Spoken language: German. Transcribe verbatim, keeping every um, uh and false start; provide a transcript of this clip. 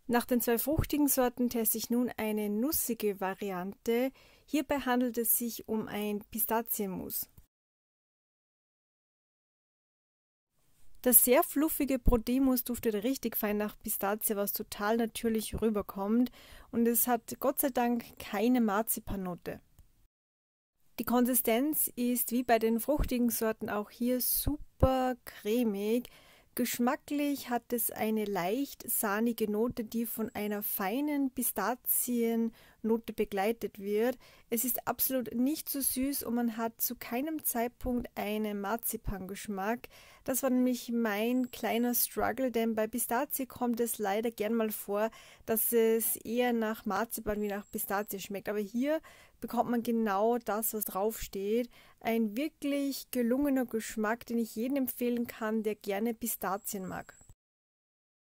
Nach den zwei fruchtigen Sorten teste ich nun eine nussige Variante. Hierbei handelt es sich um ein Pistazienmus. Das sehr fluffige Proteinmus duftet richtig fein nach Pistazie, was total natürlich rüberkommt, und es hat Gott sei Dank keine Marzipannote. Die Konsistenz ist wie bei den fruchtigen Sorten auch hier super cremig. Geschmacklich hat es eine leicht sahnige Note, die von einer feinen Pistaziennote begleitet wird. Es ist absolut nicht zu süß und man hat zu keinem Zeitpunkt einen Marzipangeschmack. Das war nämlich mein kleiner Struggle, denn bei Pistazie kommt es leider gern mal vor, dass es eher nach Marzipan wie nach Pistazie schmeckt. Aber hier bekommt man genau das, was draufsteht. Ein wirklich gelungener Geschmack, den ich jedem empfehlen kann, der gerne Pistazien mag.